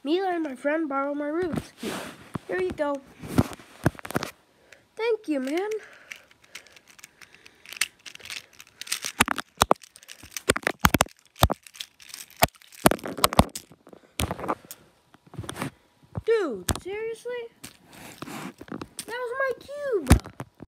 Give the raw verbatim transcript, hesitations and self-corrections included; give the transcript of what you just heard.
Me and my friend borrowed my Rubik's Cube. Here you go. Thank you, man. Dude, seriously? That was my cube.